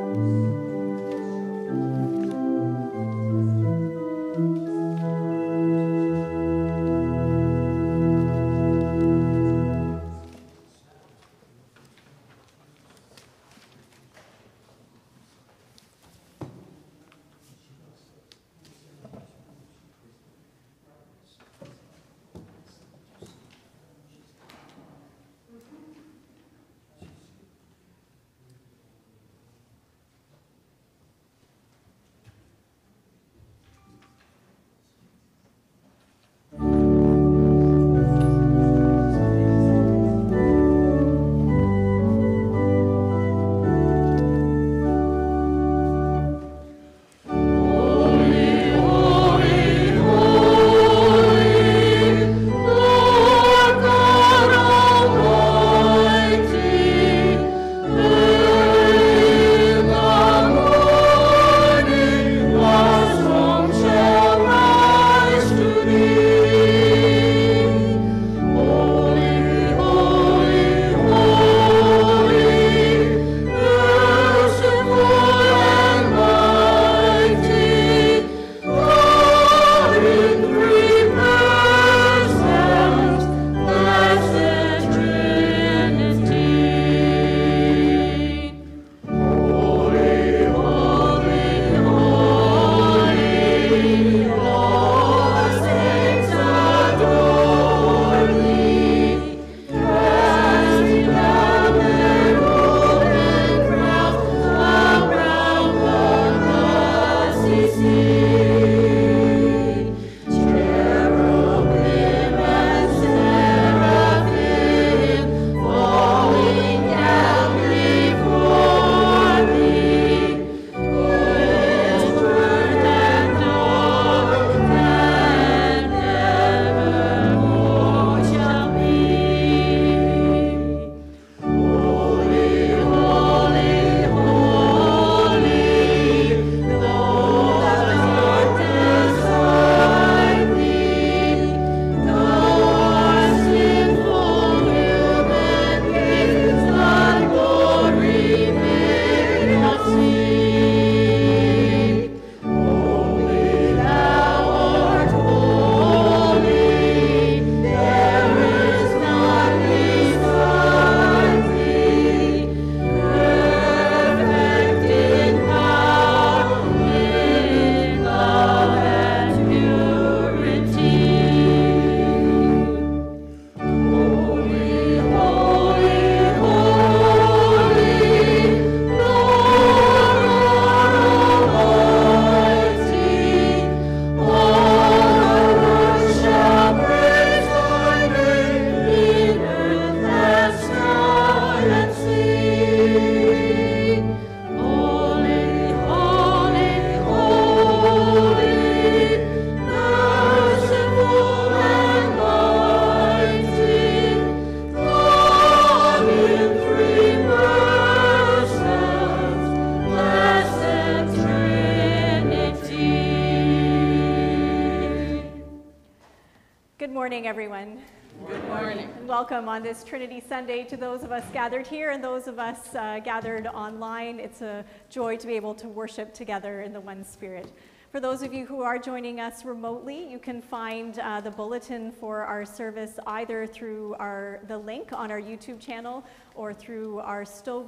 Good morning, everyone. Good morning. And welcome on this Trinity Sunday to those of us gathered here and those of us gathered online. It's a joy to be able to worship together in the one Spirit. For those of you who are joining us remotely, you can find the bulletin for our service either through the link on our YouTube channel or through our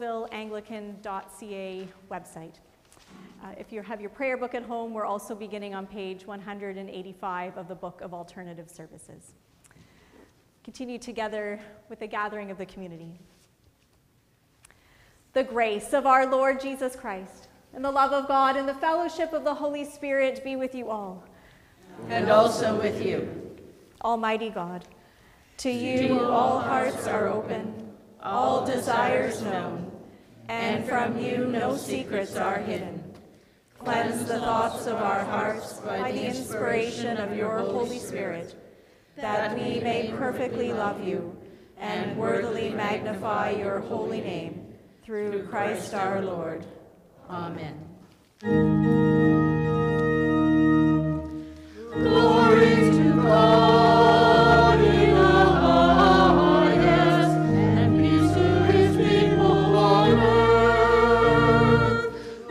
stouffvilleanglican.ca website. If you have your prayer book at home, we're also beginning on page 185 of the Book of Alternative Services. Continue together with the gathering of the community. The grace of our Lord Jesus Christ, and the love of God, and the fellowship of the Holy Spirit be with you all. And also with you. Almighty God, to you all hearts are open, all desires known, and from you no secrets are hidden. Cleanse the thoughts of our hearts by the inspiration of your Holy Spirit, that we may perfectly love you and worthily magnify your holy name, through Christ our Lord. Amen. Glory to God in the highest, and peace to his people on earth.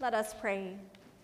Let us pray.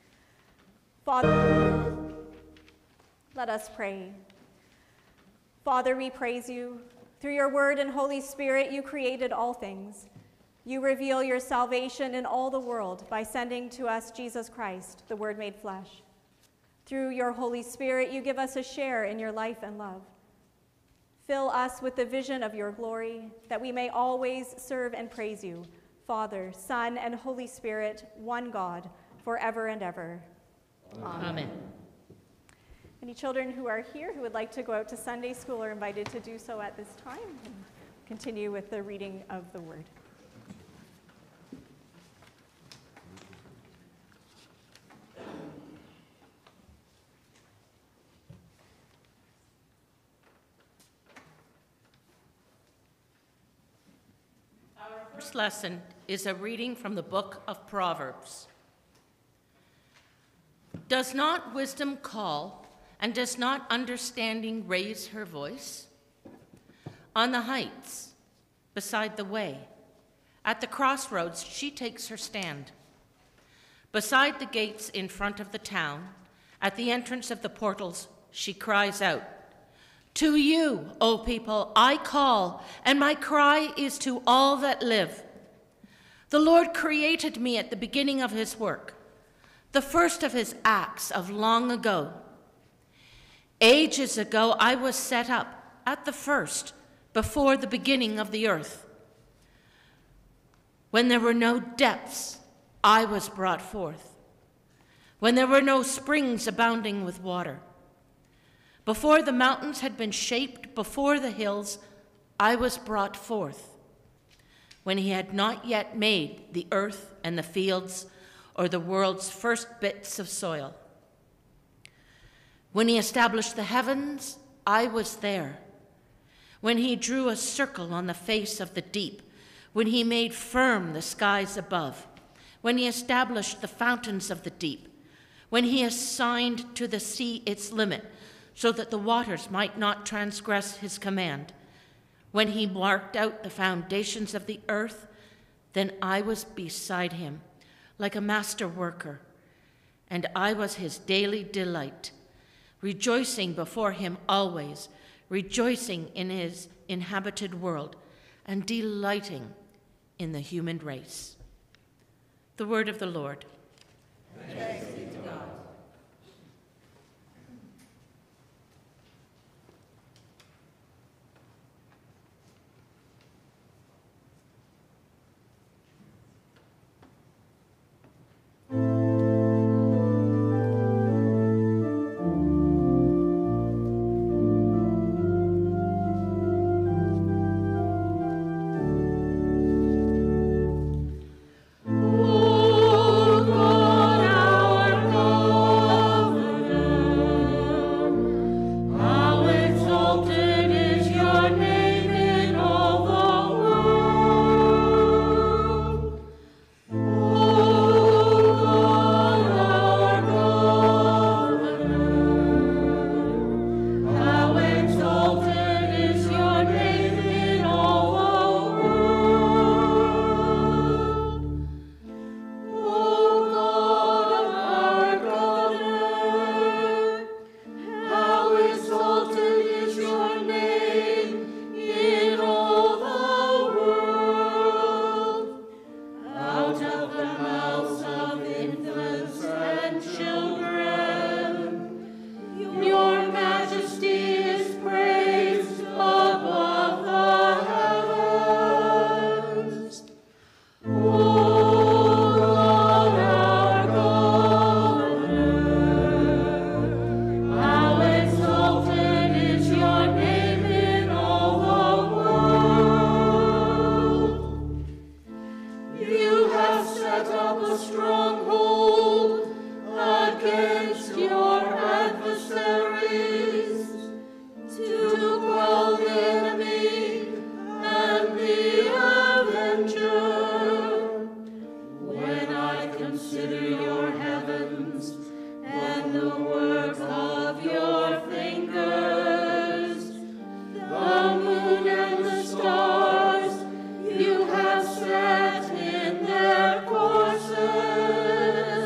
Father, let us pray. Father, we praise you. Through your word and Holy Spirit, you created all things. You reveal your salvation in all the world by sending to us Jesus Christ, the Word made flesh. Through your Holy Spirit, you give us a share in your life and love. Fill us with the vision of your glory, that we may always serve and praise you, Father, Son, and Holy Spirit, one God, forever and ever. Amen. Any children who are here who would like to go out to Sunday school are invited to do so at this time. And continue with the reading of the word. First lesson is a reading from the book of Proverbs. Does not wisdom call, and does not understanding raise her voice? On the heights, beside the way, at the crossroads, she takes her stand. Beside the gates in front of the town, at the entrance of the portals, she cries out, "To you, O people, I call, and my cry is to all that live. The Lord created me at the beginning of his work, the first of his acts of long ago. Ages ago I was set up at the first, before the beginning of the earth. When there were no depths, I was brought forth. When there were no springs abounding with water. Before the mountains had been shaped, before the hills, I was brought forth. When he had not yet made the earth and the fields, or the world's first bits of soil. When he established the heavens, I was there. When he drew a circle on the face of the deep, when he made firm the skies above, when he established the fountains of the deep, when he assigned to the sea its limit, so that the waters might not transgress his command, when he marked out the foundations of the earth, then I was beside him, like a master worker, and I was his daily delight, rejoicing before him always, rejoicing in his inhabited world, and delighting in the human race." The word of the Lord. Thanks be to God. You have set in their courses.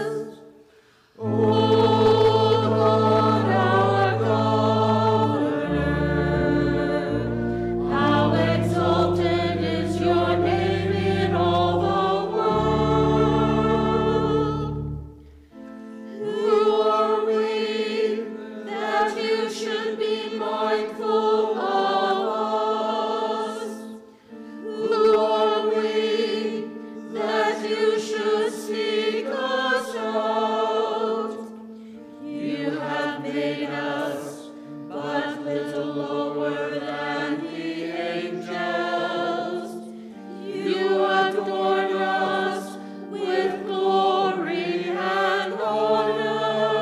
you should seek us out. You have made us but little lower than the angels. You adorn us with glory and honor.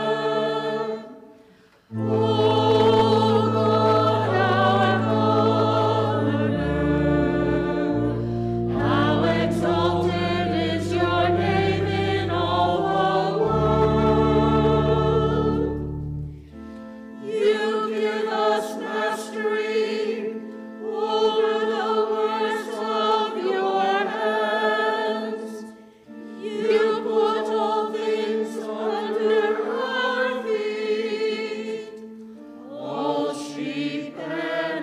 O God, our Governor, how exalted is your name in all the world. You give us mastery over the works of your hands. You put all things under our feet, all sheep and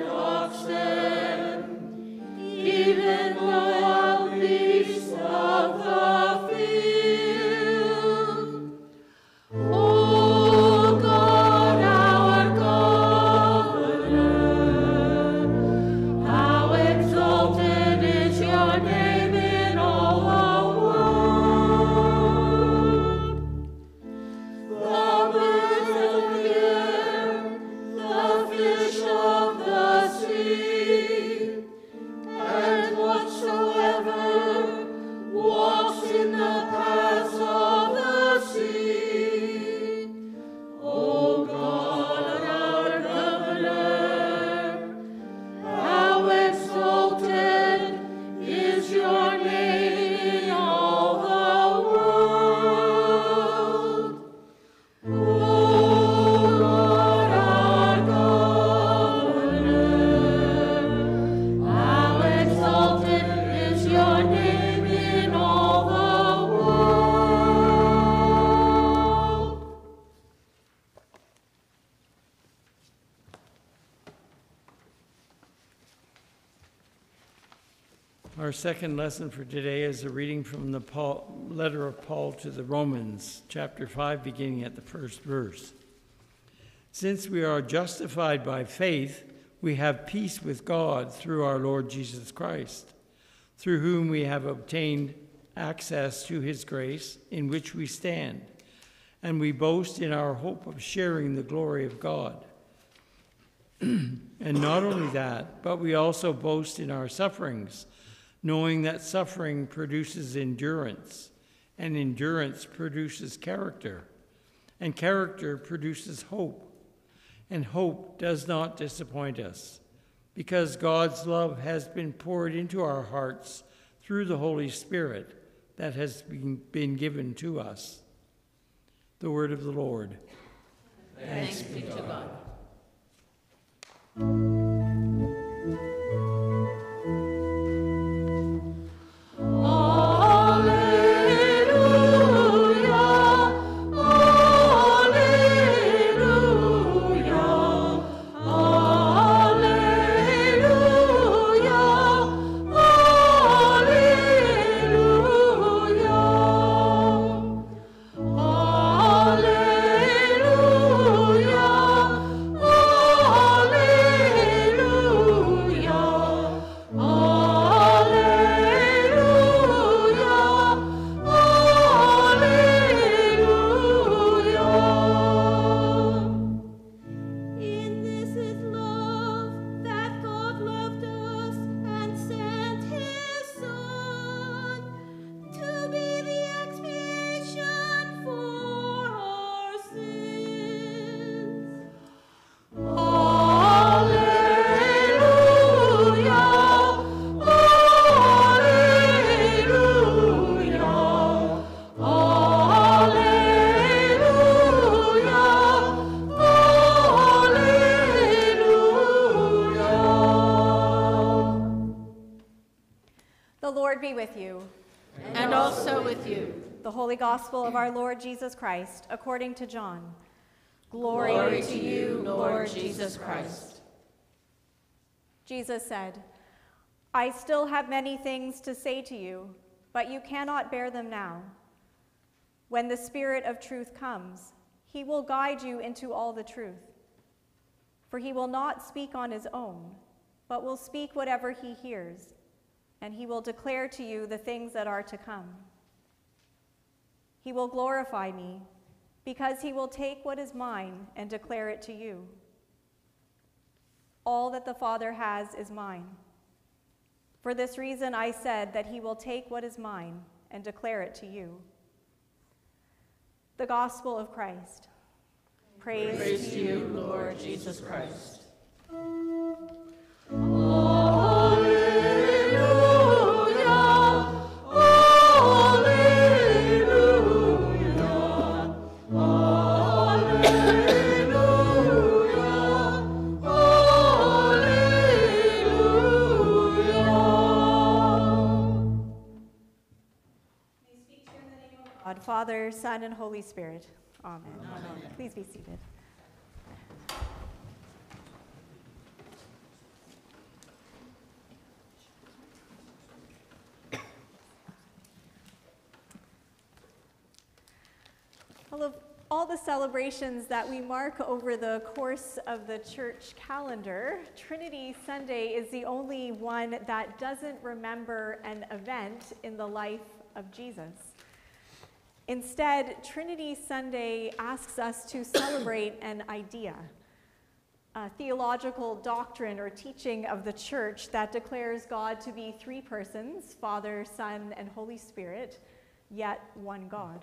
oxen, even the wild beasts of the field. O God, our Governor, how exalted is your name in all the world. The birds of the air, the fish of the sea, and whatsoever walks in the paths of the sea. O God, our Governor, how exalted is your name in all the world. O Lord, our Governor, how exalted is your name in all the world. Our second lesson for today is a reading from the letter of Paul to the Romans, chapter 5, beginning at the first verse. Since we are justified by faith, we have peace with God through our Lord Jesus Christ, through whom we have obtained access to his grace in which we stand, and we boast in our hope of sharing the glory of God. And not only that, but we also boast in our sufferings, knowing that suffering produces endurance, and endurance produces character, and character produces hope. And hope does not disappoint us, because God's love has been poured into our hearts through the Holy Spirit that has been given to us. The word of the Lord. Thanks be to God. Be with you. And also with you. The Holy Gospel of our Lord Jesus Christ, according to John. Glory to you, Lord Jesus Christ. Jesus said, I still have many things to say to you, but you cannot bear them now. When the Spirit of truth comes, he will guide you into all the truth. For he will not speak on his own, but will speak whatever he hears, and he will declare to you the things that are to come. He will glorify me, because he will take what is mine and declare it to you. All that the Father has is mine. For this reason I said that he will take what is mine and declare it to you. The Gospel of Christ. Praise to you, Lord Jesus Christ. God, Father, Son, and Holy Spirit. Amen. Amen. Please be seated. Of all the celebrations that we mark over the course of the church calendar, Trinity Sunday is the only one that doesn't remember an event in the life of Jesus. Instead, Trinity Sunday asks us to celebrate an idea, a theological doctrine or teaching of the church that declares God to be three persons, Father, Son, and Holy Spirit, yet one God.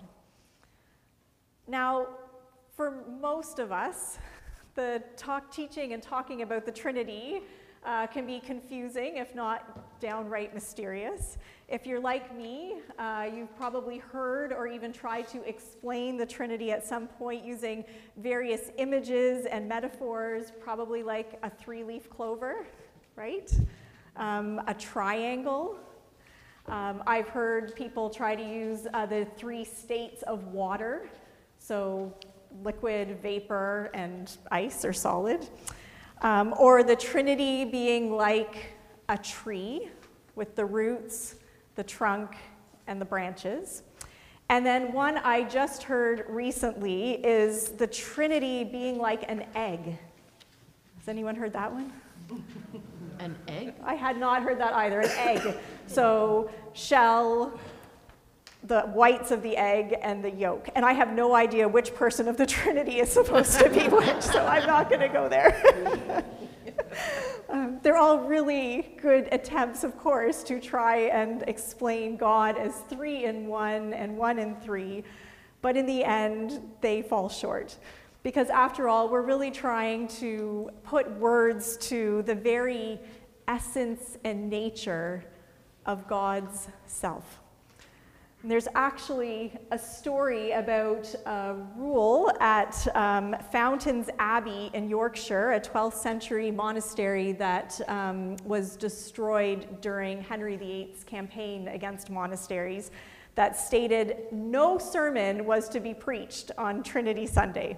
Now, for most of us, the teaching and talking about the Trinity can be confusing, if not downright mysterious. If you're like me, you've probably heard or even tried to explain the Trinity at some point using various images and metaphors, probably like a three-leaf clover, right? A triangle. I've heard people try to use the three states of water, so liquid, vapor, and ice or solid. Or the Trinity being like a tree with the roots, the trunk, and the branches. And then one I just heard recently is the Trinity being like an egg. Has anyone heard that one? An egg? I had not heard that either, an egg. So shell, the whites of the egg, and the yolk. And I have no idea which person of the Trinity is supposed to be which, so I'm not going to go there. They're all really good attempts, of course, to try and explain God as three in one and one in three, but in the end, they fall short. Because after all, we're really trying to put words to the very essence and nature of God's self. And there's actually a story about a rule at Fountains Abbey in Yorkshire, a 12th century monastery that was destroyed during Henry VIII's campaign against monasteries, that stated no sermon was to be preached on Trinity Sunday.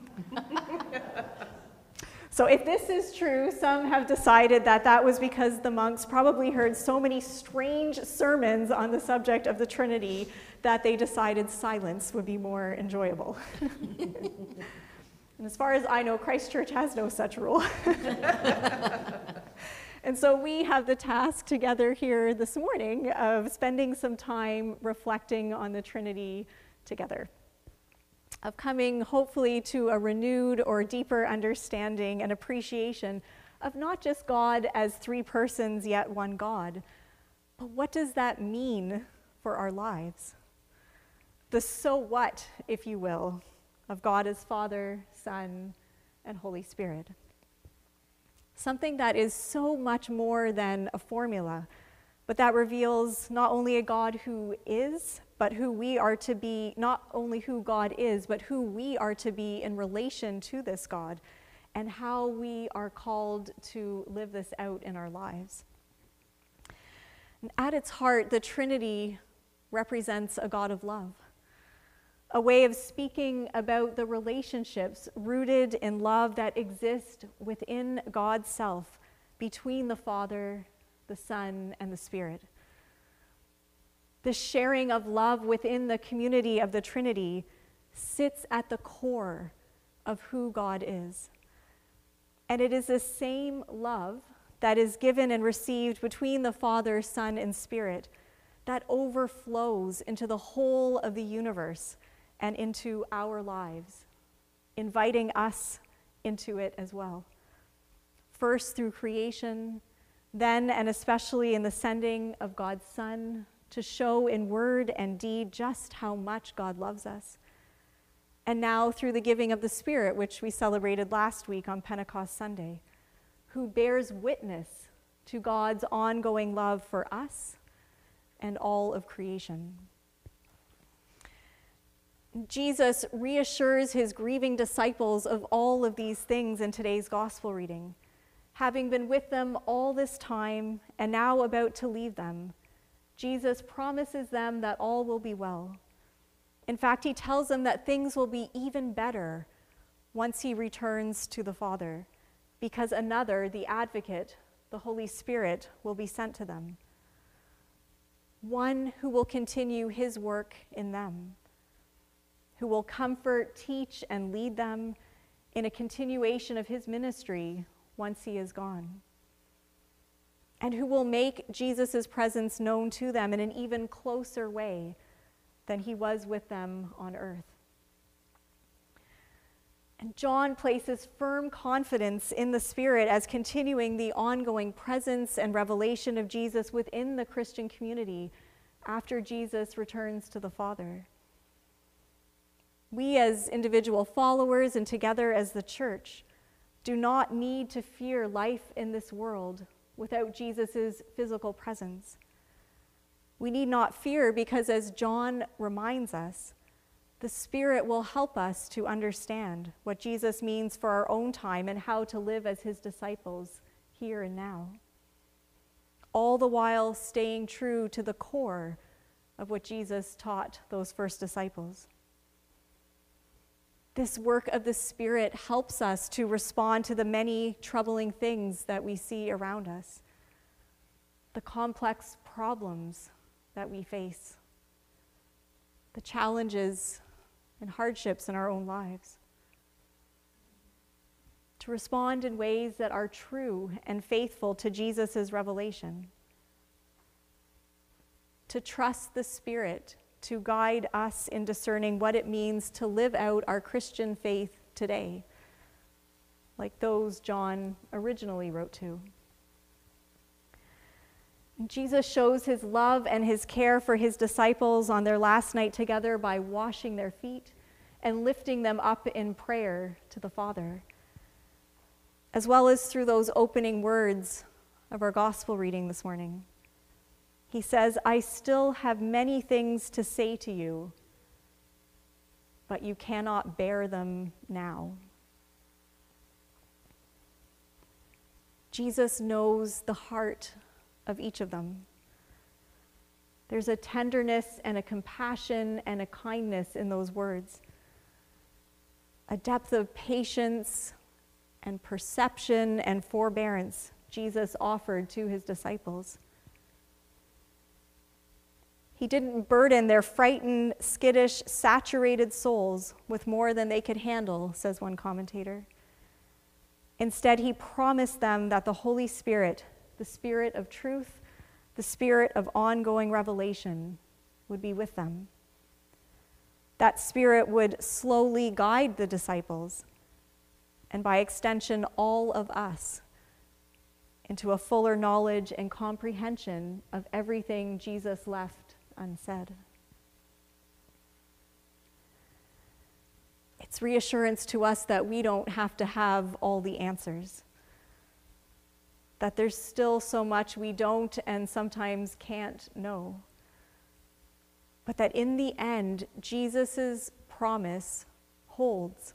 So if this is true, some have decided that that was because the monks probably heard so many strange sermons on the subject of the Trinity that they decided silence would be more enjoyable. And as far as I know, Christ Church has no such rule. And so we have the task together here this morning of spending some time reflecting on the Trinity together, of coming hopefully to a renewed or deeper understanding and appreciation of not just God as three persons yet one God, but what does that mean for our lives? The so what, if you will, of God as Father, Son, and Holy Spirit. Something that is so much more than a formula, but that reveals not only a God who is, but who we are to be, not only who God is, but who we are to be in relation to this God, and how we are called to live this out in our lives. And at its heart, the Trinity represents a God of love, a way of speaking about the relationships rooted in love that exist within God's self, between the Father, the Son, and the Spirit. The sharing of love within the community of the Trinity sits at the core of who God is. And it is the same love that is given and received between the Father, Son, and Spirit that overflows into the whole of the universe and into our lives, inviting us into it as well. First through creation, then and especially in the sending of God's Son to show in word and deed just how much God loves us. And now through the giving of the Spirit, which we celebrated last week on Pentecost Sunday, who bears witness to God's ongoing love for us and all of creation. Jesus reassures his grieving disciples of all of these things in today's gospel reading. Having been with them all this time and now about to leave them, Jesus promises them that all will be well. In fact, he tells them that things will be even better once he returns to the Father, because another, the Advocate, the Holy Spirit, will be sent to them. One who will continue his work in them, who will comfort, teach, and lead them in a continuation of his ministry once he is gone, and who will make Jesus' presence known to them in an even closer way than he was with them on earth. And John places firm confidence in the Spirit as continuing the ongoing presence and revelation of Jesus within the Christian community after Jesus returns to the Father. We as individual followers and together as the church do not need to fear life in this world without Jesus' physical presence. We need not fear because, as John reminds us, the Spirit will help us to understand what Jesus means for our own time and how to live as his disciples here and now, all the while staying true to the core of what Jesus taught those first disciples. This work of the Spirit helps us to respond to the many troubling things that we see around us, the complex problems that we face, the challenges and hardships in our own lives, to respond in ways that are true and faithful to Jesus' revelation, to trust the Spirit to guide us in discerning what it means to live out our Christian faith today, like those John originally wrote to. And Jesus shows his love and his care for his disciples on their last night together by washing their feet and lifting them up in prayer to the Father, as well as through those opening words of our gospel reading this morning. He says, "I still have many things to say to you, but you cannot bear them now." Jesus knows the heart of each of them. There's a tenderness and a compassion and a kindness in those words, a depth of patience and perception and forbearance Jesus offered to his disciples. He didn't burden their frightened, skittish, saturated souls with more than they could handle, says one commentator. Instead, he promised them that the Holy Spirit, the Spirit of truth, the Spirit of ongoing revelation, would be with them. That Spirit would slowly guide the disciples, and by extension, all of us, into a fuller knowledge and comprehension of everything Jesus left unsaid. It's reassurance to us that we don't have to have all the answers, that there's still so much we don't and sometimes can't know, but that in the end, Jesus' promise holds.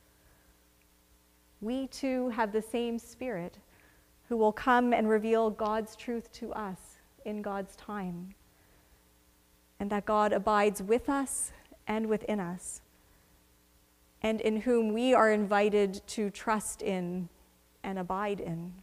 We too have the same Spirit who will come and reveal God's truth to us in God's time, and that God abides with us and within us, and in whom we are invited to trust in and abide in.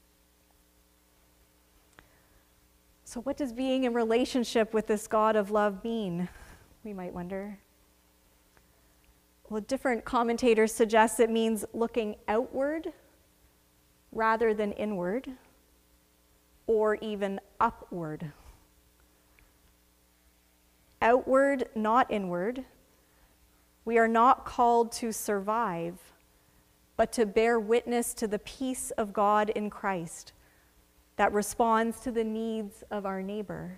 So what does being in relationship with this God of love mean, we might wonder? Well, different commentators suggest it means looking outward rather than inward, or even upward. outward, not inward. We are not called to survive, but to bear witness to the peace of God in Christ that responds to the needs of our neighbor.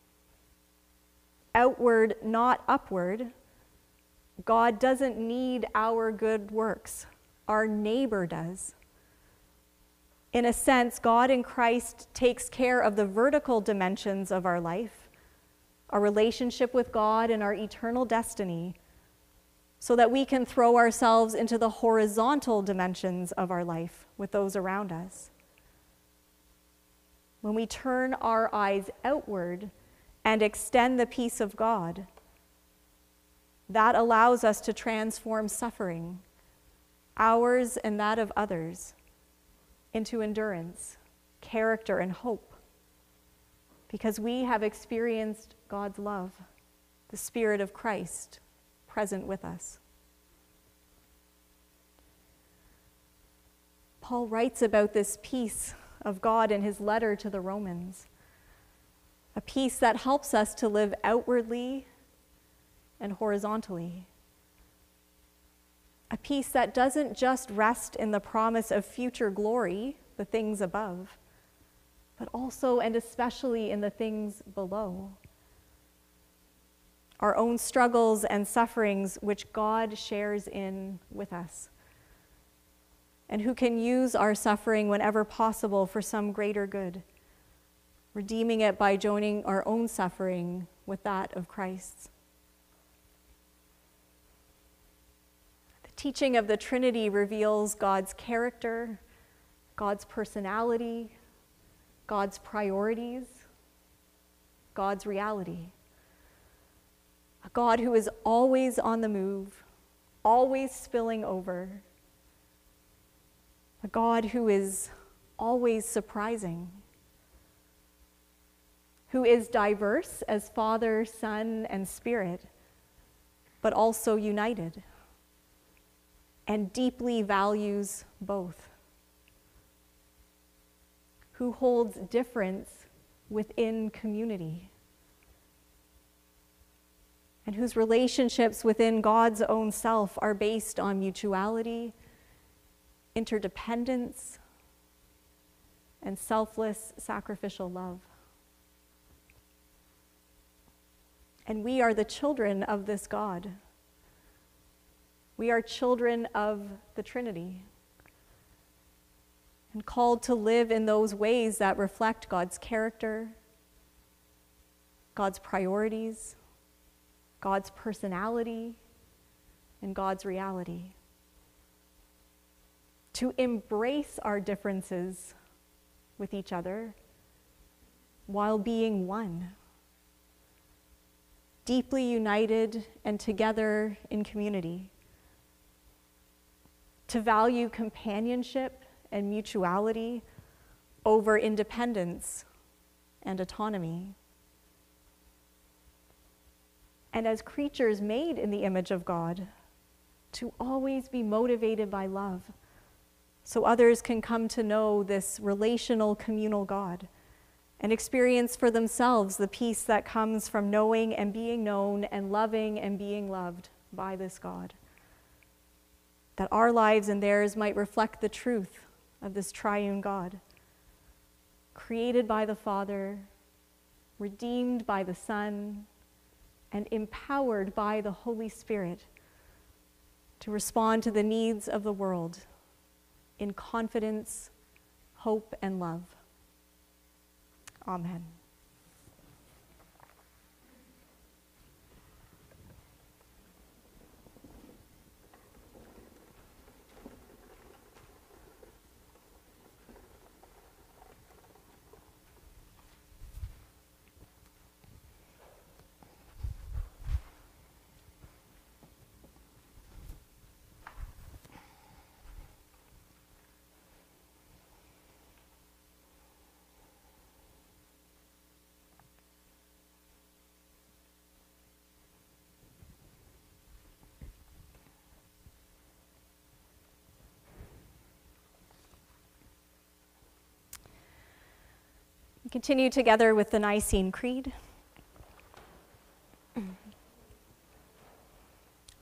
Outward, not upward. God doesn't need our good works. Our neighbor does. In a sense, God in Christ takes care of the vertical dimensions of our life, our relationship with God and our eternal destiny, so that we can throw ourselves into the horizontal dimensions of our life with those around us. When we turn our eyes outward and extend the peace of God, that allows us to transform suffering, ours and that of others, into endurance, character, and hope, because we have experienced God's love, the Spirit of Christ present with us. Paul writes about this peace of God in his letter to the Romans, a peace that helps us to live outwardly and horizontally. A peace that doesn't just rest in the promise of future glory, the things above, but also and especially in the things below. Our own struggles and sufferings which God shares in with us, and who can use our suffering whenever possible for some greater good, redeeming it by joining our own suffering with that of Christ's. Teaching of the Trinity reveals God's character, God's personality, God's priorities, God's reality. A God who is always on the move, always spilling over. A God who is always surprising, who is diverse as Father, Son, and Spirit, but also united, and deeply values both, who holds difference within community, and whose relationships within God's own self are based on mutuality, interdependence, and selfless sacrificial love. And we are the children of this God. We are children of the Trinity and called to live in those ways that reflect God's character, God's priorities, God's personality, and God's reality. To embrace our differences with each other while being one, deeply united and together in community. To value companionship and mutuality over independence and autonomy. And as creatures made in the image of God, to always be motivated by love, so others can come to know this relational, communal God and experience for themselves the peace that comes from knowing and being known and loving and being loved by this God. That our lives and theirs might reflect the truth of this triune God, created by the Father, redeemed by the Son, and empowered by the Holy Spirit to respond to the needs of the world in confidence, hope, and love. Amen. We continue together with the Nicene Creed.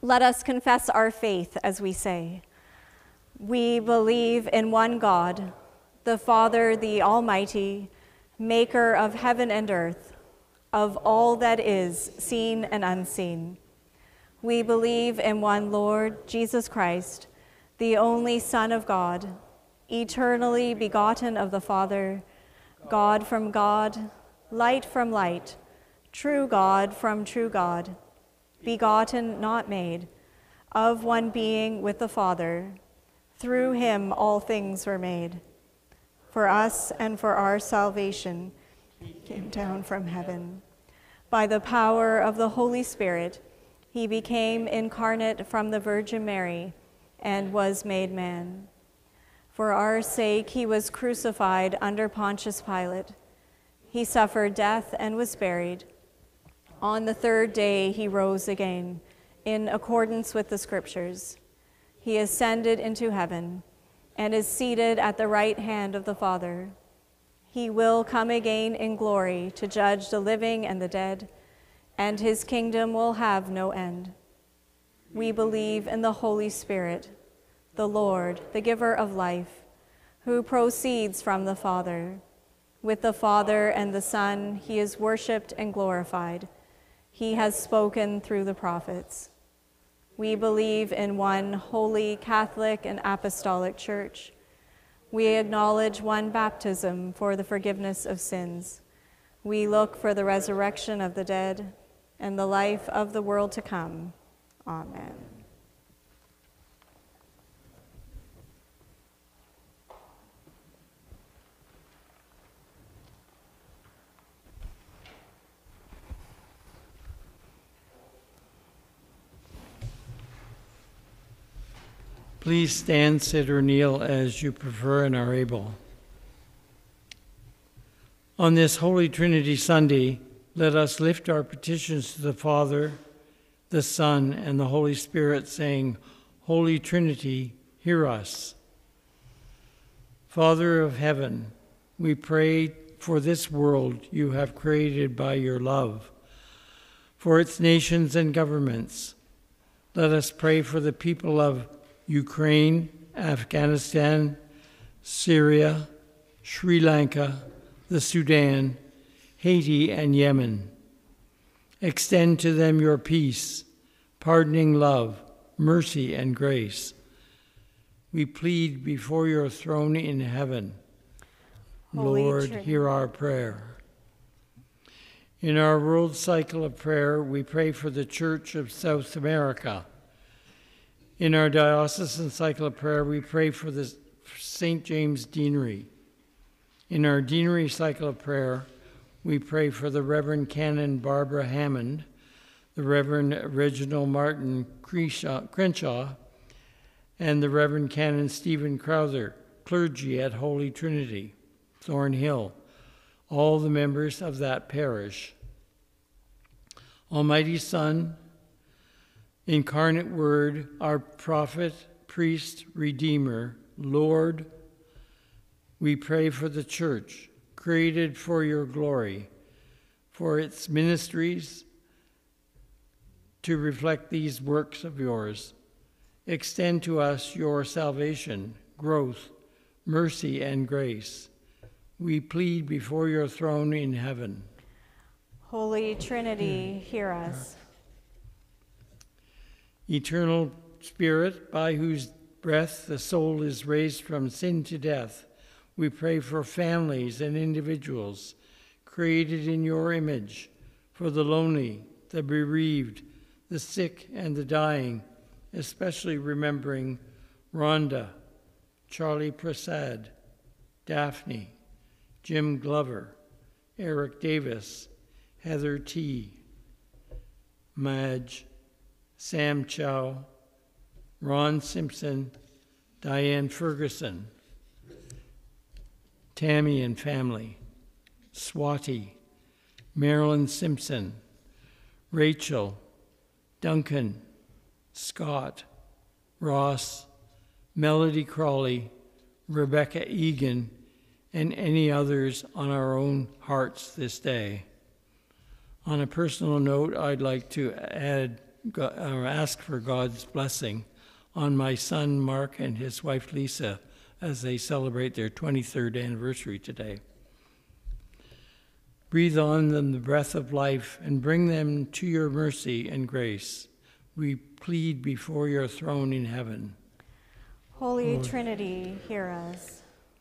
Let us confess our faith as we say, "We believe in one God, the Father, the Almighty, maker of heaven and earth, of all that is seen and unseen. We believe in one Lord, Jesus Christ, the only Son of God, eternally begotten of the Father, God from God, light from light, true God from true God, begotten, not made, of one being with the Father. Through him all things were made. For us and for our salvation, he came down from heaven. By the power of the Holy Spirit, he became incarnate from the Virgin Mary and was made man. For our sake, he was crucified under Pontius Pilate. He suffered death and was buried. On the third day, he rose again, in accordance with the Scriptures. He ascended into heaven and is seated at the right hand of the Father. He will come again in glory to judge the living and the dead, and his kingdom will have no end. We believe in the Holy Spirit, the Lord, the giver of life, who proceeds from the Father. With the Father and the Son, he is worshiped and glorified. He has spoken through the prophets. We believe in one holy, Catholic, and apostolic church. We acknowledge one baptism for the forgiveness of sins. We look for the resurrection of the dead and the life of the world to come. Amen. Please stand, sit, or kneel as you prefer and are able. On this Holy Trinity Sunday, let us lift our petitions to the Father, the Son, and the Holy Spirit, saying, Holy Trinity, hear us. Father of heaven, we pray for this world you have created by your love, for its nations and governments. Let us pray for the people of Ukraine, Afghanistan, Syria, Sri Lanka, the Sudan, Haiti, and Yemen. Extend to them your peace, pardoning love, mercy, and grace. We plead before your throne in heaven. Holy Lord, Trinity. hear our prayer. In our world cycle of prayer, we pray for the Church of South America. In our diocesan cycle of prayer, we pray for the St. James Deanery. In our deanery cycle of prayer, we pray for the Reverend Canon Barbara Hammond, the Reverend Reginald Martin Crenshaw, and the Reverend Canon Stephen Crowther, clergy at Holy Trinity, Thornhill, all the members of that parish. Almighty Son, Incarnate Word, our prophet, priest, redeemer, Lord, we pray for the church, created for your glory, for its ministries to reflect these works of yours. Extend to us your salvation, growth, mercy, and grace. We plead before your throne in heaven. Holy Trinity, hear us. Eternal Spirit, by whose breath the soul is raised from sin to death, we pray for families and individuals created in your image, for the lonely, the bereaved, the sick, and the dying, especially remembering Rhonda, Charlie Prasad, Daphne, Jim Glover, Eric Davis, Heather T., Madge, Sam Chow, Ron Simpson, Diane Ferguson, Tammy and family, Swati, Marilyn Simpson, Rachel, Duncan, Scott, Ross, Melody Crawley, Rebecca Egan, and any others on our own hearts this day. On a personal note, I'd like to add ask for God's blessing on my son Mark and his wife Lisa as they celebrate their 23rd anniversary today. Breathe on them the breath of life and bring them to your mercy and grace. We plead before your throne in heaven. Holy Trinity, hear us.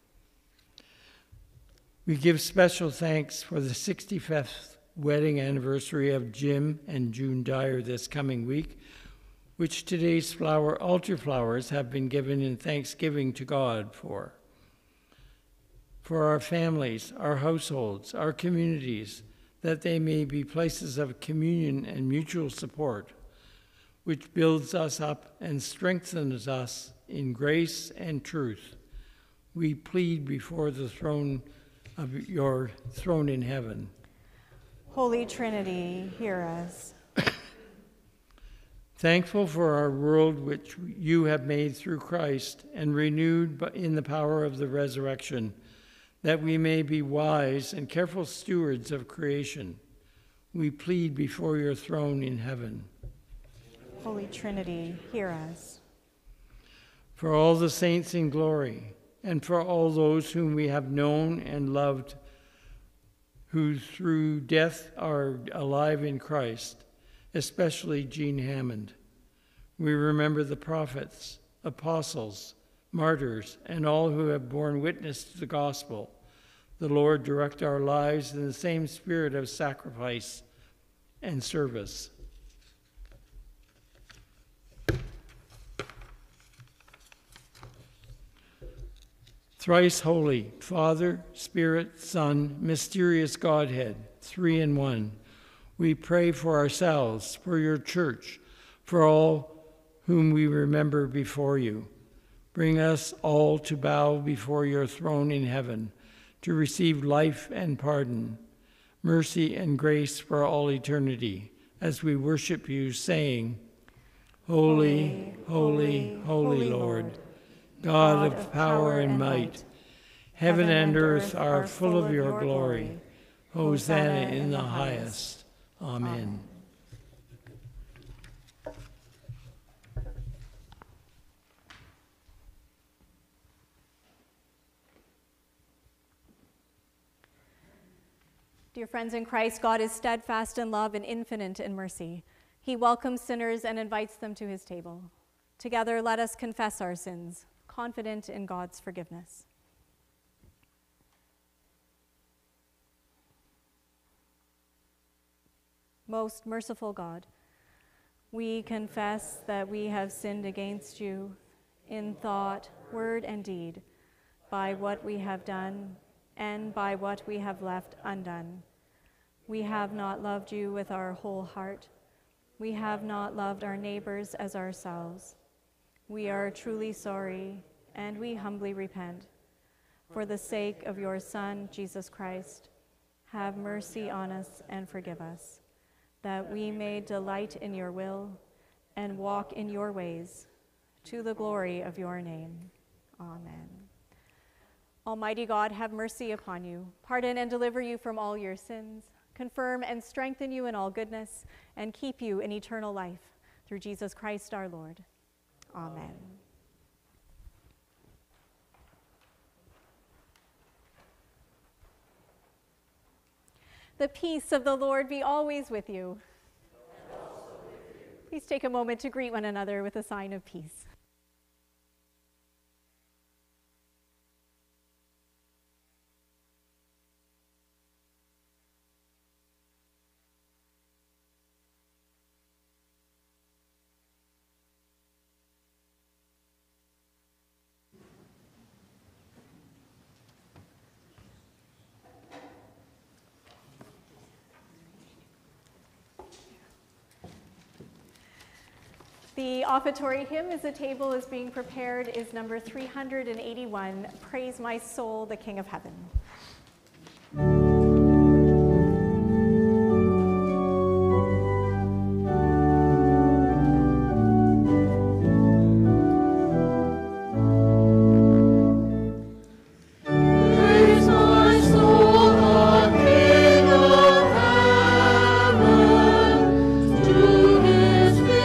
We give special thanks for the 65th wedding anniversary of Jim and June Dyer this coming week, which today's altar flowers have been given in thanksgiving to God for. For our families, our households, our communities, that they may be places of communion and mutual support, which builds us up and strengthens us in grace and truth. We plead before the throne of your throne in heaven. Holy Trinity, hear us. Thankful for our world which you have made through Christ and renewed in the power of the resurrection, that we may be wise and careful stewards of creation. We plead before your throne in heaven. Holy Trinity, hear us. For all the saints in glory, and for all those whom we have known and loved, who through death are alive in Christ, especially Jean Hammond. We remember the prophets, apostles, martyrs, and all who have borne witness to the gospel. The Lord direct our lives in the same spirit of sacrifice and service. Thrice holy, Father, Spirit, Son, mysterious Godhead, three in one, we pray for ourselves, for your church, for all whom we remember before you. Bring us all to bow before your throne in heaven, to receive life and pardon, mercy and grace for all eternity, as we worship you, saying, Holy, holy, holy Lord, God of power and might, heaven and earth are full of your glory. Hosanna in the highest. Amen. Dear friends in Christ, God is steadfast in love and infinite in mercy. He welcomes sinners and invites them to his table. Together, let us confess our sins, confident in God's forgiveness. Most merciful God, we confess that we have sinned against you in thought, word, and deed, by what we have done and by what we have left undone. We have not loved you with our whole heart. We have not loved our neighbors as ourselves. We are truly sorry, and we humbly repent. For the sake of your Son, Jesus Christ, have mercy on us and forgive us, that we may delight in your will and walk in your ways, to the glory of your name. Amen. Almighty God, have mercy upon you, pardon and deliver you from all your sins, confirm and strengthen you in all goodness, and keep you in eternal life, through Jesus Christ our Lord. Amen. The peace of the Lord be always with you. And also with you. Please take a moment to greet one another with a sign of peace. The offertory hymn as the table is being prepared is number 381, Praise My Soul, the King of Heaven. His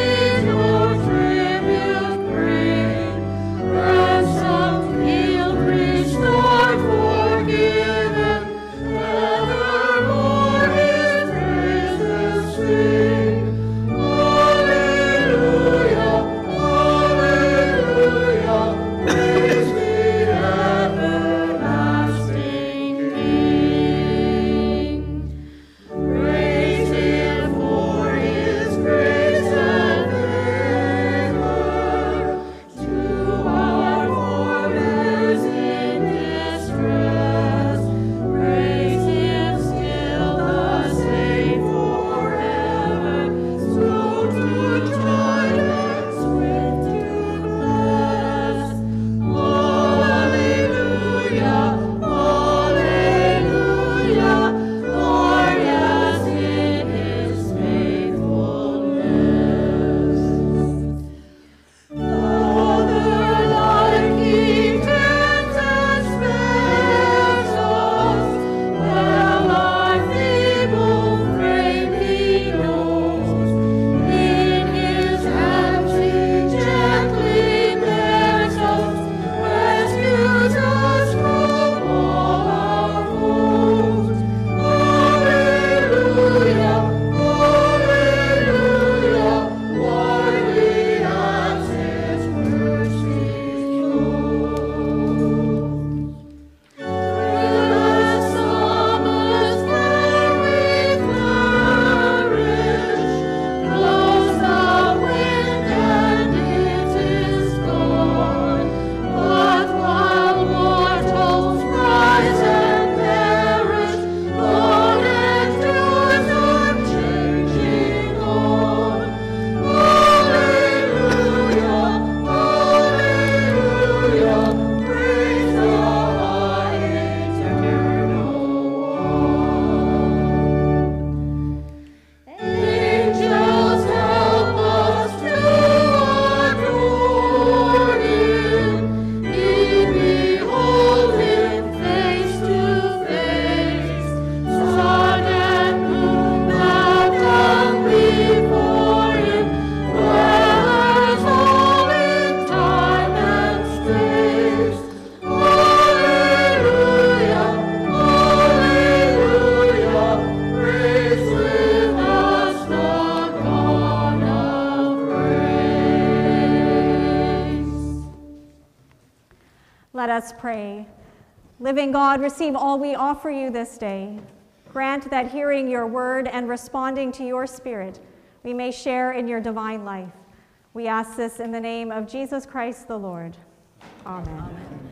Let us pray. Living God, receive all we offer you this day. Grant that hearing your word and responding to your Spirit, we may share in your divine life. We ask this in the name of Jesus Christ the Lord. Amen. Amen.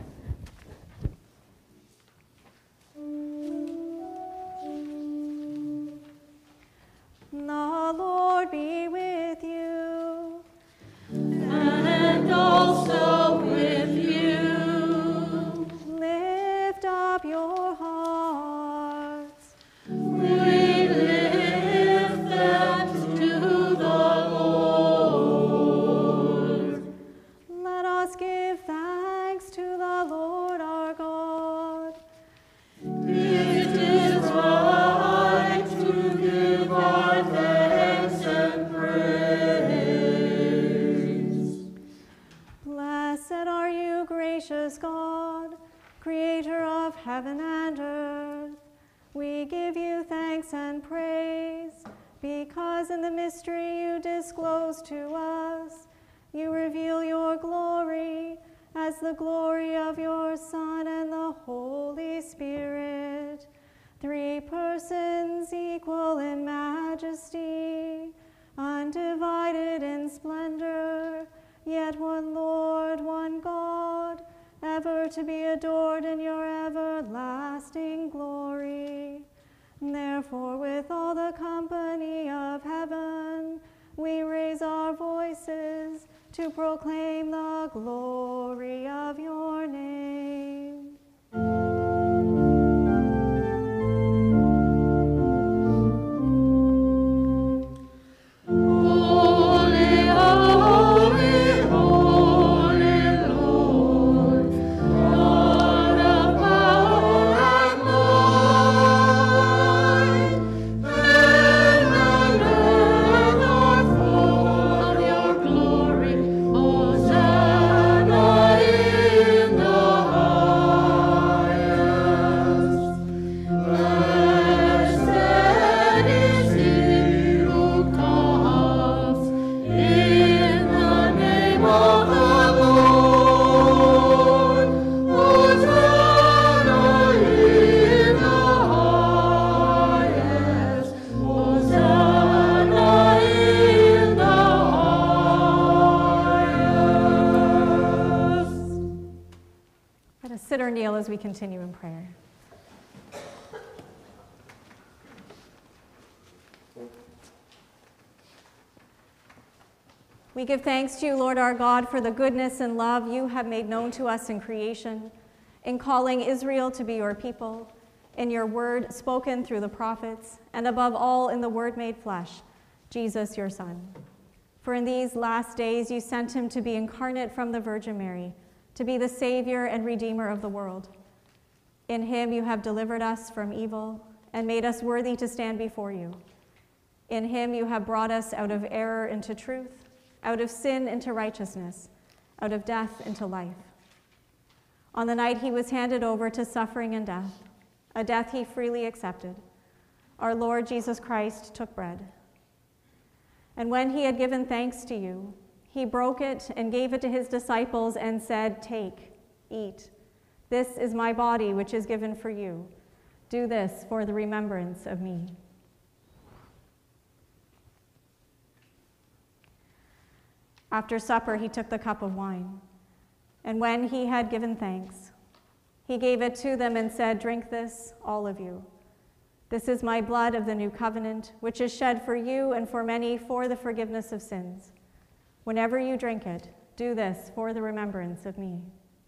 The Lord be with you. And also with you. Lift up your hearts. We lift them to the Lord. Let us give thanks to the Lord our God. It is right to give our thanks and praise. Blessed are you, gracious God, creator of heaven and earth. We give you thanks and praise, because in the mystery you disclose to us, you reveal your glory as the glory of your Son and the Holy Spirit, three persons equal in majesty, undivided in splendor, yet one Lord, one God, ever to be adored in your everlasting glory. Therefore, with all the company of heaven, we raise our voices to proclaim the glory of your name. Holy, holy, holy Lord, Lord of power and might, heaven and earth are full of your glory. Hosanna in the highest. Blessed is he who comes in the name of the Lord. Hosanna in the highest. Hosanna in the highest. Let us sit or kneel as we continue in prayer. We give thanks to you, Lord our God, for the goodness and love you have made known to us in creation, in calling Israel to be your people, in your word spoken through the prophets, and above all in the word made flesh, Jesus your Son. For in these last days you sent him to be incarnate from the Virgin Mary, to be the Savior and Redeemer of the world. In him you have delivered us from evil and made us worthy to stand before you. In him you have brought us out of error into truth, out of sin into righteousness, out of death into life. On the night he was handed over to suffering and death, a death he freely accepted, our Lord Jesus Christ took bread. And when he had given thanks to you, he broke it and gave it to his disciples and said, "Take, eat. This is my body, which is given for you. Do this for the remembrance of me." After supper, he took the cup of wine, and when he had given thanks, he gave it to them and said, "Drink this, all of you. This is my blood of the new covenant, which is shed for you and for many for the forgiveness of sins. Whenever you drink it, do this for the remembrance of me."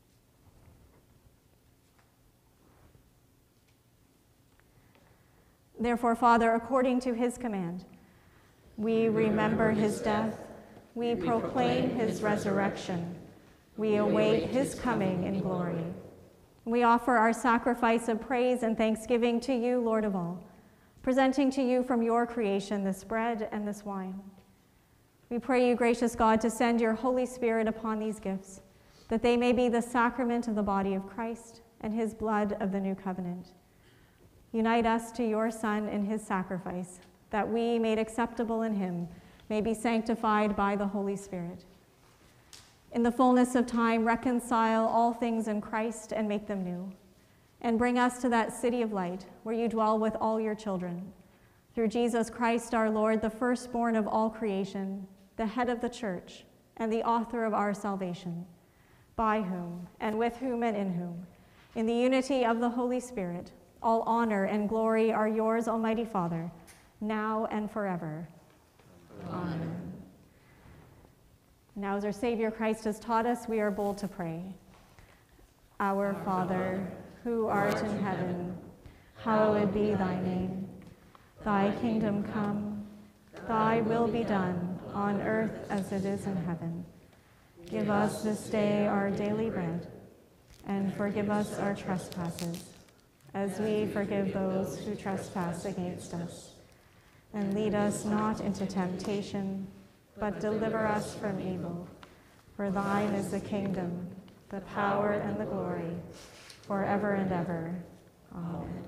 Therefore, Father, according to his command, we remember his death, we proclaim his resurrection, we await his coming in glory. We offer our sacrifice of praise and thanksgiving to you, Lord of all, presenting to you from your creation this bread and this wine. We pray you, gracious God, to send your Holy Spirit upon these gifts, that they may be the sacrament of the body of Christ and his blood of the new covenant. Unite us to your Son in his sacrifice, that we, made acceptable in him, may be sanctified by the Holy Spirit. In the fullness of time, reconcile all things in Christ and make them new. And bring us to that city of light where you dwell with all your children. Through Jesus Christ our Lord, the firstborn of all creation, the head of the church, and the author of our salvation, by whom, and with whom, and in whom, in the unity of the Holy Spirit, all honor and glory are yours, Almighty Father, now and forever. Amen. Now, as our Savior Christ has taught us, we are bold to pray. Our Father, who art in heaven, hallowed be thy name. Thy kingdom come, thy will be done, on earth as it is in heaven. Give us this day our daily bread, and forgive us our trespasses, as we forgive those who trespass against us. And lead us not into temptation, but deliver us from evil. For thine is the kingdom, the power, and the glory, forever and ever. Amen.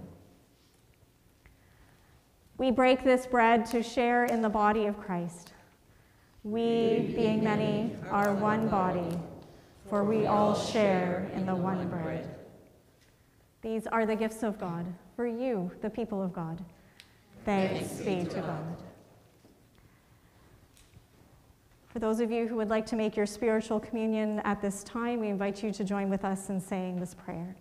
We break this bread to share in the body of Christ. We, being many, are one body, for we all share in the one bread. These are the gifts of God for you, the people of God. Thanks be to God. For those of you who would like to make your spiritual communion at this time, we invite you to join with us in saying this prayer.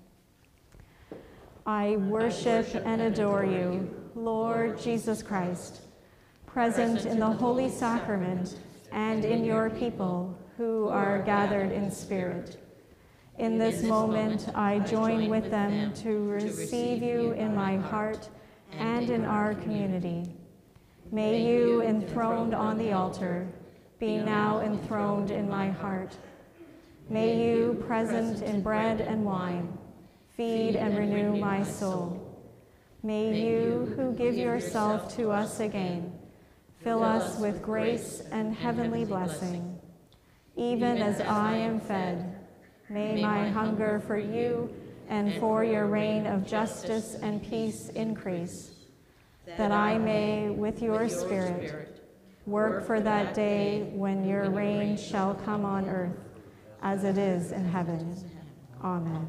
I worship and adore you, Lord Jesus Christ, present in the holy sacrament and in your people who are gathered in spirit. In this moment, I join with them to receive you in my heart and in our community. May you, enthroned on the altar, be now enthroned in my heart. May you, present in bread and wine, feed and renew my soul. May you, who give yourself to us again, fill us with grace and heavenly blessing. Even as I am fed, may my hunger for you and for your reign of justice and peace increase, that I may, with your Spirit, work for that day when your reign shall come on earth, as it is in heaven. Amen.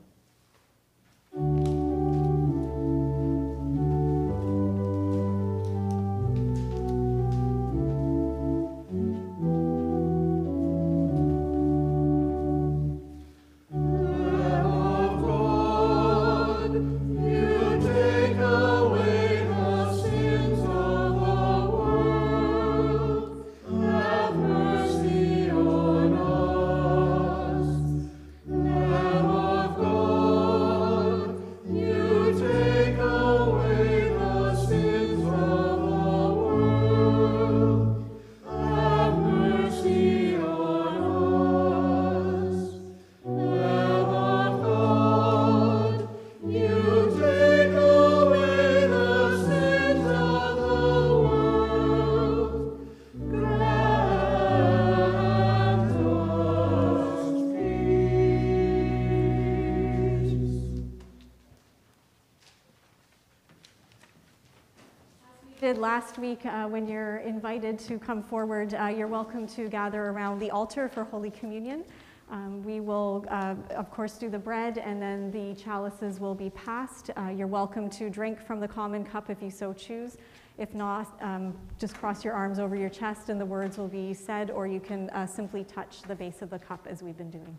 Last week, when you're invited to come forward, you're welcome to gather around the altar for Holy Communion. We will, of course, do the bread, and then the chalices will be passed. You're welcome to drink from the common cup if you so choose. If not, just cross your arms over your chest and the words will be said, or you can simply touch the base of the cup as we've been doing.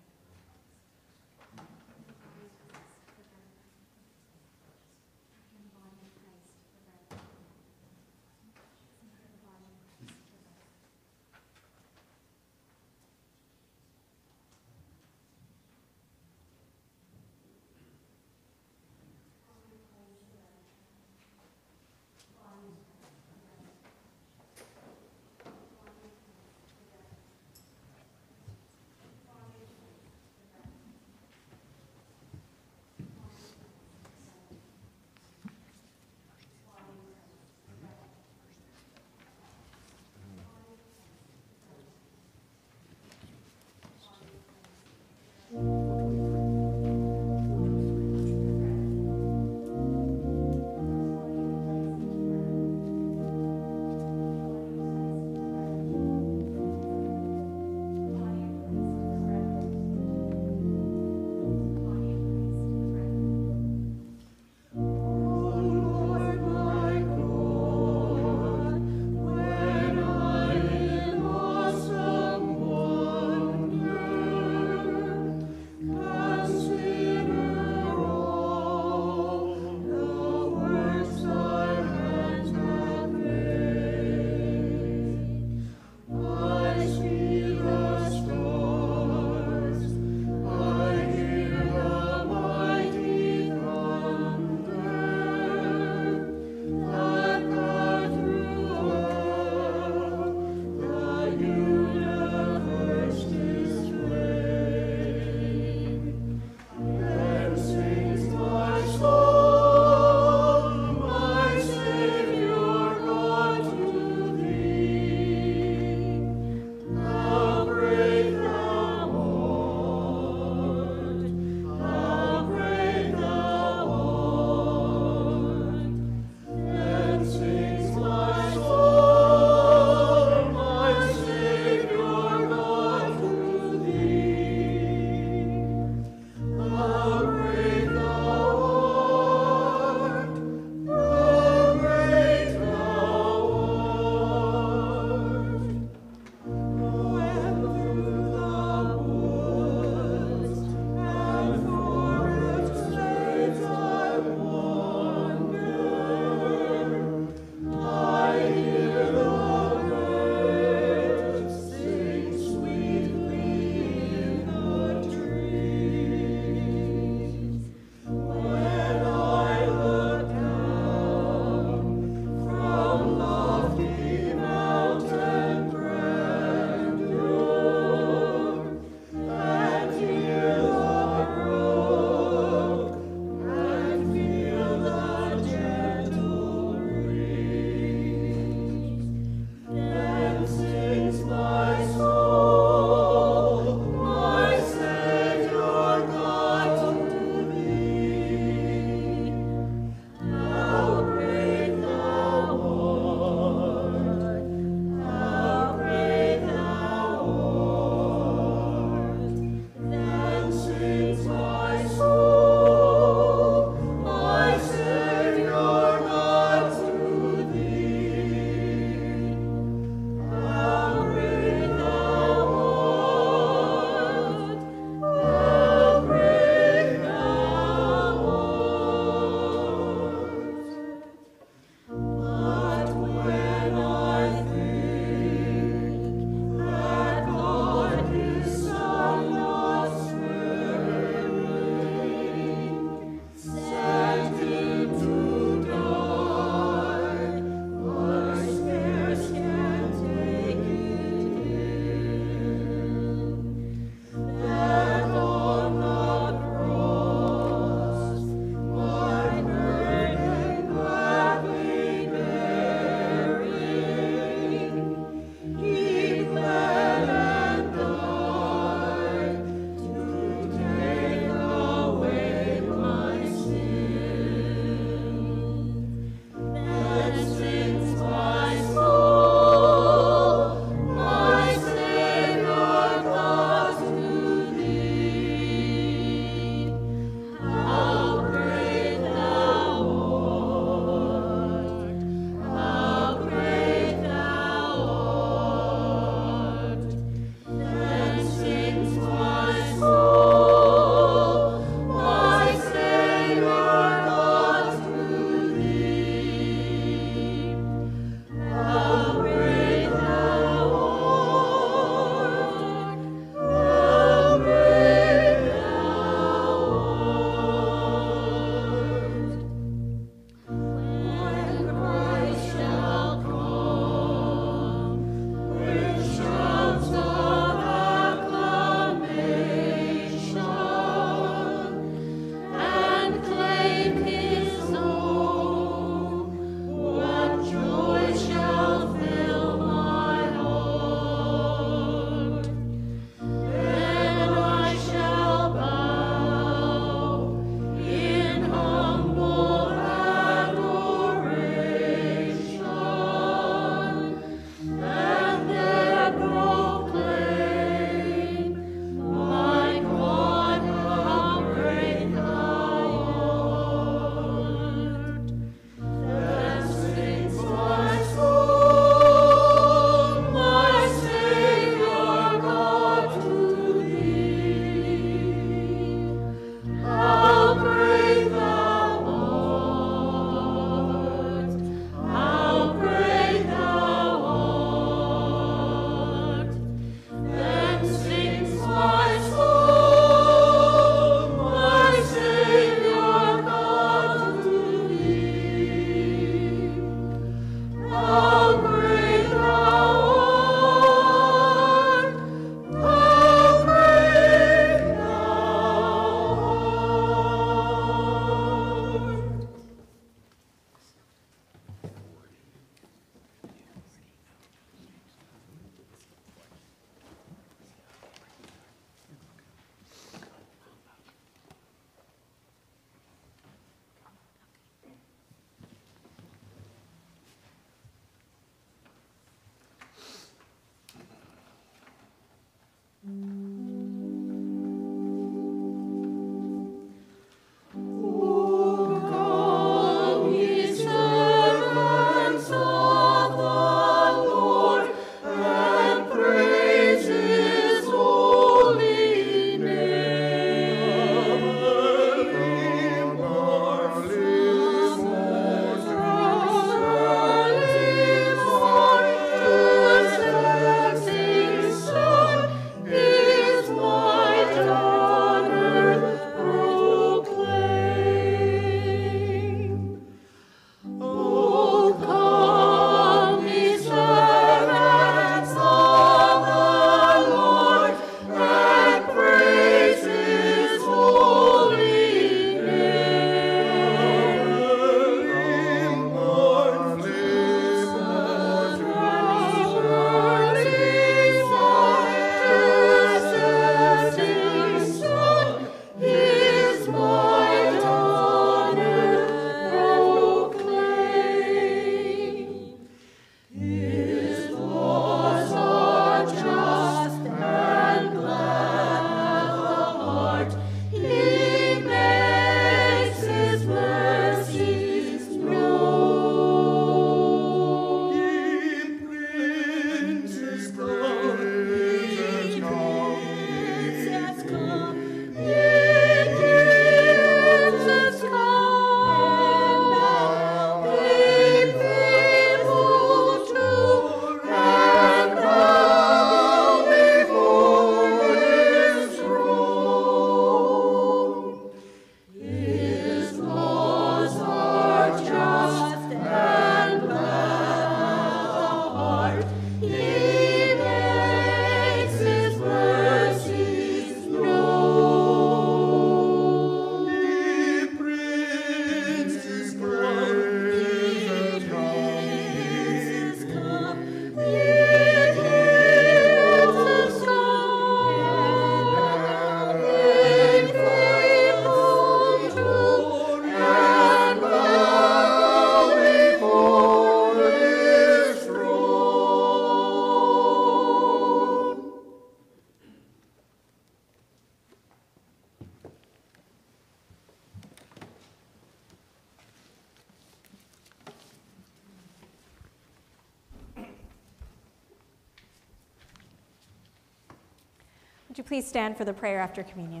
Would you please stand for the prayer after communion?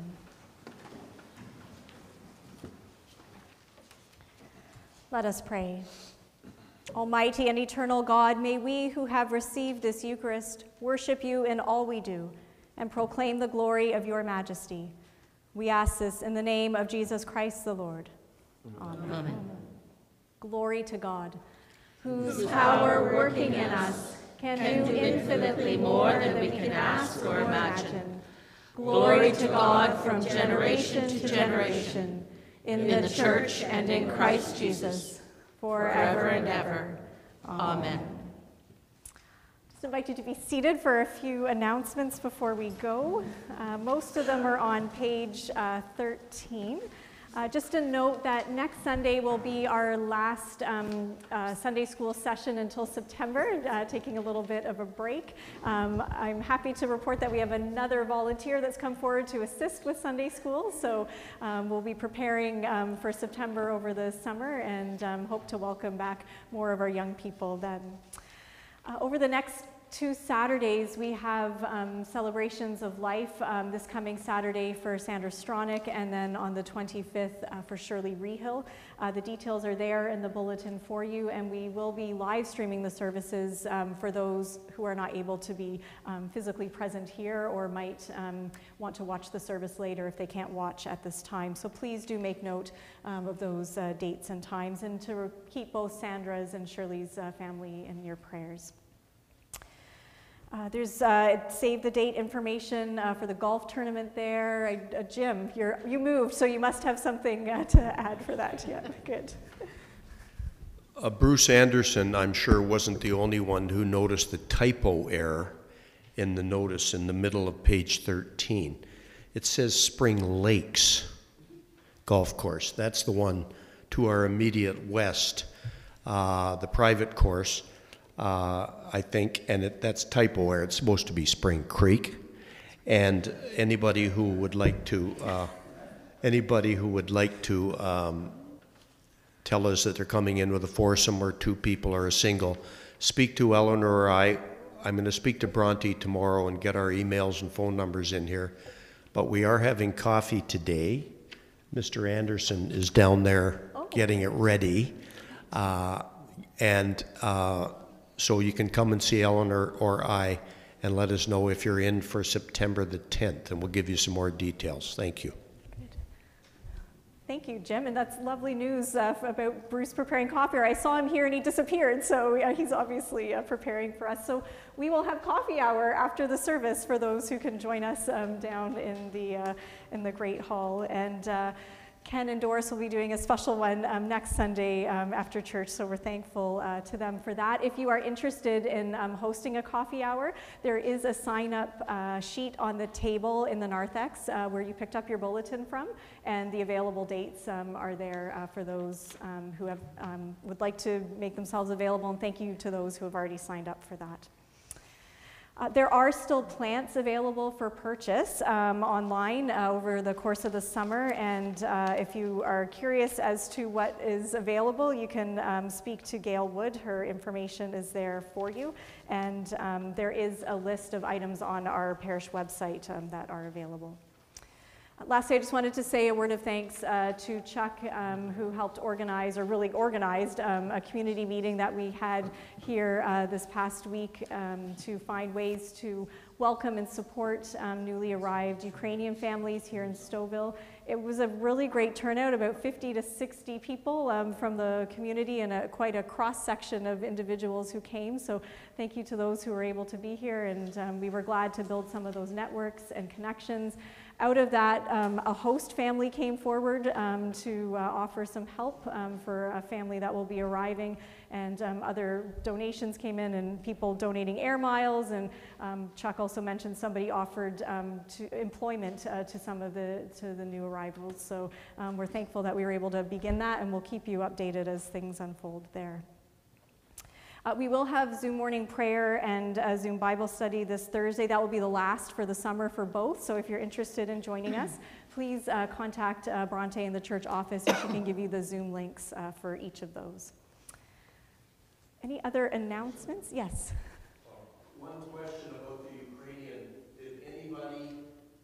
Let us pray. Almighty and eternal God, may we who have received this Eucharist worship you in all we do and proclaim the glory of your majesty. We ask this in the name of Jesus Christ the Lord. Amen. Amen. Glory to God, whose power working in us can do infinitely more than we can ask or imagine. Glory to God from generation to generation, in the Church and in Christ Jesus, forever and ever. Amen. Just invite you to be seated for a few announcements before we go. Most of them are on page 13. Just a note that next Sunday will be our last Sunday school session until September, taking a little bit of a break. I'm happy to report that we have another volunteer that's come forward to assist with Sunday school, so we'll be preparing for September over the summer and hope to welcome back more of our young people then. Over the next 2 Saturdays, we have celebrations of life this coming Saturday for Sandra Stronach, and then on the 25th for Shirley Rehill. The details are there in the bulletin for you, and we will be live streaming the services for those who are not able to be physically present here or might want to watch the service later if they can't watch at this time. So please do make note of those dates and times, and to keep both Sandra's and Shirley's family in your prayers. There's save the date information for the golf tournament there. Jim, you moved, so you must have something to add for that. Yeah, good. Bruce Anderson, I'm sure, wasn't the only one who noticed the typo error in the notice in the middle of page 13. It says Spring Lakes Golf Course. That's the one to our immediate west, the private course. I think, and that's typo error. It's supposed to be Spring Creek. And anybody who would like to tell us that they're coming in with a foursome or 2 people or a single, speak to Eleanor or I. I'm going to speak to Bronte tomorrow and get our emails and phone numbers in here. But we are having coffee today. Mr. Anderson is down there getting it ready. So you can come and see Eleanor or I and let us know if you're in for September the 10th, and we'll give you some more details. Thank you. Good. Thank you, Jim, and that's lovely news about Bruce preparing coffee. I saw him here and he disappeared, so he's obviously preparing for us. So we will have coffee hour after the service for those who can join us down in the Great Hall. And Ken and Doris will be doing a special one next Sunday after church, so we're thankful to them for that. If you are interested in hosting a coffee hour, there is a sign-up sheet on the table in the narthex where you picked up your bulletin from, and the available dates are there for those who would like to make themselves available, and thank you to those who have already signed up for that. There are still plants available for purchase online over the course of the summer, and if you are curious as to what is available, you can speak to Gail Wood. Her information is there for you, and there is a list of items on our parish website that are available. Lastly, I just wanted to say a word of thanks to Chuck, who helped organize, or really organized, a community meeting that we had here this past week to find ways to welcome and support newly arrived Ukrainian families here in Stouffville. It was a really great turnout, about 50 to 60 people from the community, and quite a cross-section of individuals who came. So thank you to those who were able to be here, and we were glad to build some of those networks and connections. Out of that, a host family came forward to offer some help for a family that will be arriving, and other donations came in, and people donating air miles, and Chuck also mentioned somebody offered employment to some of the new arrivals. So we're thankful that we were able to begin that, and we'll keep you updated as things unfold there. We will have Zoom morning prayer and a Zoom Bible study this Thursday. That will be the last for the summer for both. So if you're interested in joining us, please contact Bronte in the church office, and she can give you the Zoom links for each of those. Any other announcements? Yes? One question about the Ukrainian. Did anybody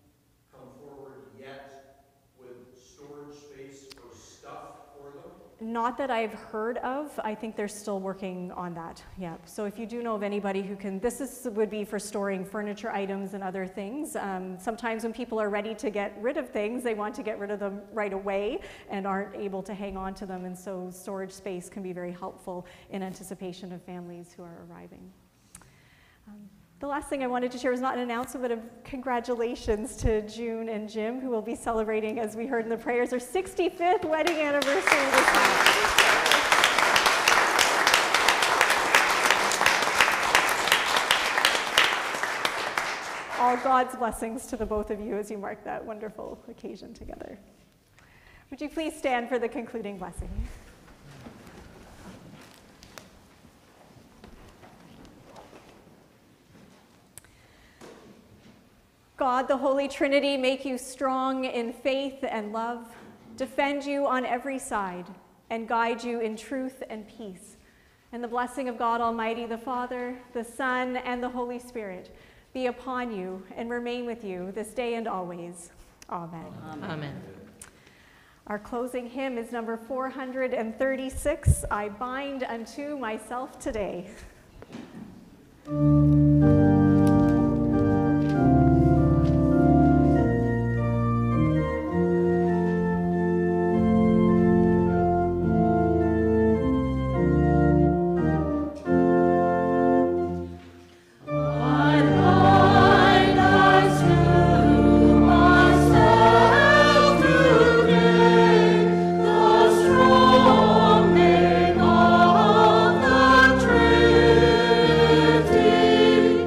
Not that I've heard of. I think they're still working on that. Yeah. So if you do know of anybody who can, would be for storing furniture items and other things. Sometimes when people are ready to get rid of things, they want to get rid of them right away and aren't able to hang on to them. And so storage space can be very helpful in anticipation of families who are arriving. The last thing I wanted to share is not an announcement, but a congratulations to June and Jim, who will be celebrating, as we heard in the prayers, their 65th wedding anniversary this month. All God's blessings to the both of you as you mark that wonderful occasion together. Would you please stand for the concluding blessing? God, the Holy Trinity, make you strong in faith and love, defend you on every side, and guide you in truth and peace. And the blessing of God Almighty, the Father, the Son, and the Holy Spirit be upon you and remain with you this day and always. Amen. Amen. Our closing hymn is number 436, I Bind Unto Myself Today. Trinity.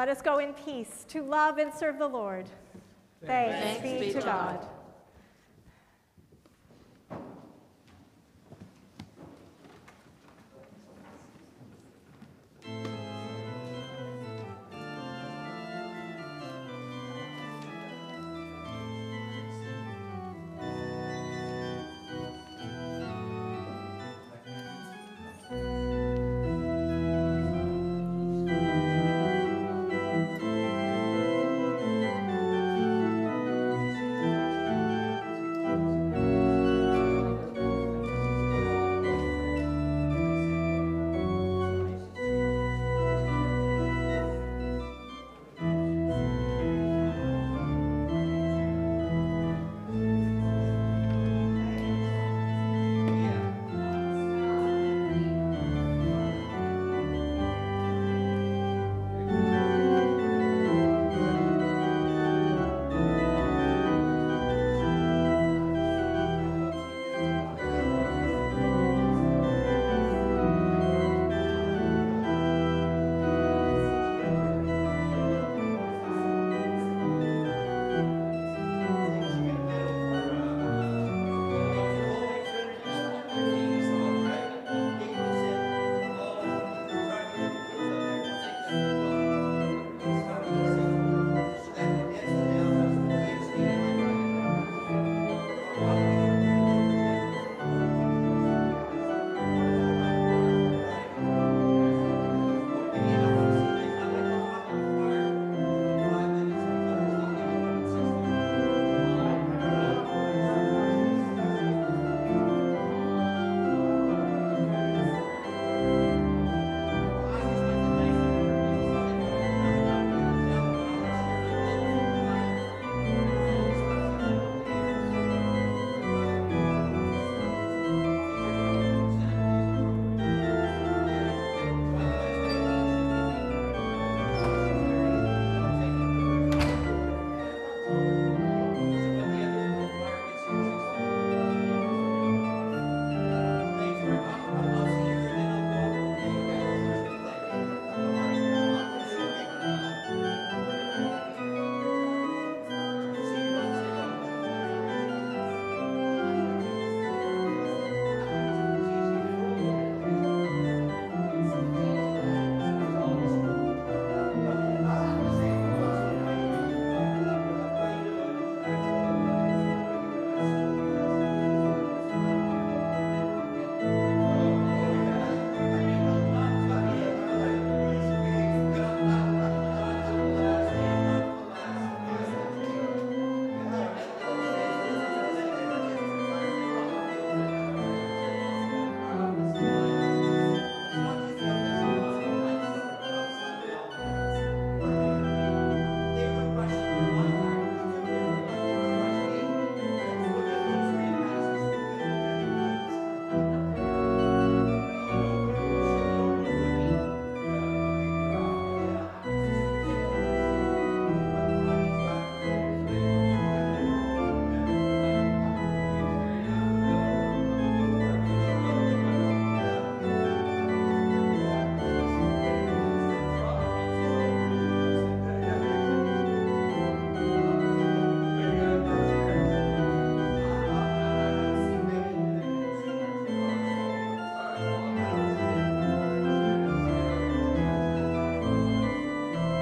Let us go in peace to love and serve the Lord. Thanks be to God.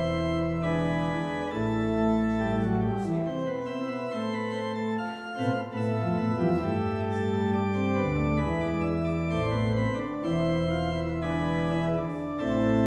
Thank you.